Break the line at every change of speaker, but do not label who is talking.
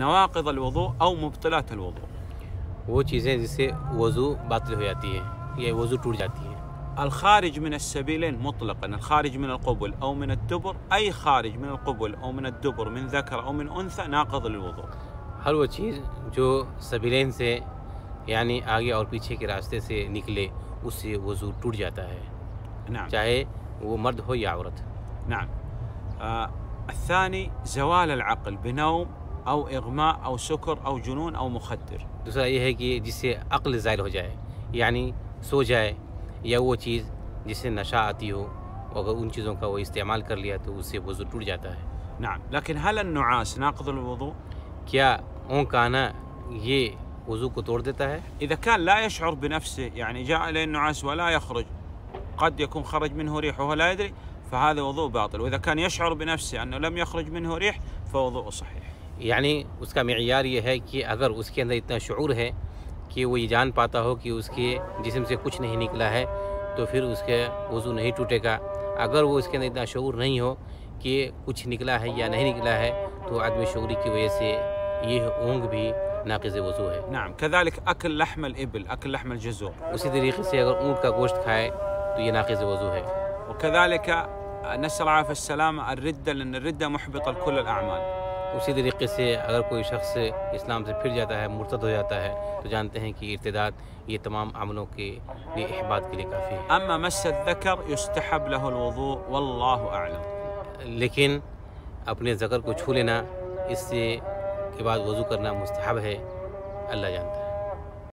نواقض الوضوء أو مبطلات الوضوء.
وہ چیزیں جس سے وضو باطل ہو جاتی ہے یا وضو ٹوٹ جاتی ہے.
الخارج من السبيلين مطلقا، الخارج من القبل أو من الدبر، أي خارج من القبل أو من الدبر من ذكر أو من أنثى ناقض للوضوء.
ہر وہ چیز جو سبیلین سے یعنی آگے اور پیچھے کے راستے سے نکلے اس سے وضو ٹوٹ جاتا ہے.
نعم.
چاہے وہ مرد ہو یا عورت.
نعم. الثاني زوال العقل بنوم أو إغماء أو سكر أو جنون أو مخدر.
دوسرا یہ ہے کہ جس سے عقل زائل ہو جائے یعنی سو جائے، یا وہ چیز جس سے نشہ آتی ہو، اگر ان چیزوں کا وہ استعمال کر لیا تو اس سے وضو ٹوٹ جاتا ہے.
نعم. لكن هل النعاس ناقض للوضوء؟
کیا اونک آنا یہ وضو کو توڑ دیتا ہے؟
إذا كان لا يشعر بنفسه، يعني جاء إليه النعاس ولا يخرج، قد يكون خرج منه ريح وهو لا يدري، فهذا وضوء باطل. وإذا كان يشعر بنفسه أنه لم يخرج منه ريح فوضوء صحيح.
یعنی اس کا معیار یہ ہے کہ اگر اس کے اندر اتنا شعور ہے کہ وہ یہ جان پاتا ہو کہ اس کے جسم سے کچھ نہیں نکلا ہے تو پھر اس کے وضو نہیں ٹوٹے گا. اگر وہ اس کے اندر اتنا شعور نہیں ہو کہ کچھ نکلا ہے یا نہیں نکلا ہے تو عدم شعوری کی وجہ سے یہ اونگ بھی ناقض وضو ہے.
نعم. كذلك أكل لحم الإبل، أكل لحم الجزور.
اسی طریقے سے اگر اونٹ کا گوشت کھائے تو یہ ناقض وضو ہے.
وكذلك نسأل الله العافية السلامة الردة، لأن الردة محبطة لكل الأعمال.
اسی طریقے سے اگر کوئی شخص اسلام سے پھر جاتا ہے، مرتد ہو جاتا ہے، تو جانتے ہیں کہ ارتداد یہ تمام عملوں کے لیے احباط کے لیے کافی ہے.
أما مس الذكر يستحب له الوضوء والله أعلم.
لیکن اپنے ذکر کو چھو لینا اس سے کے بعد وضو کرنا مستحب ہے، اللہ جانتا ہے.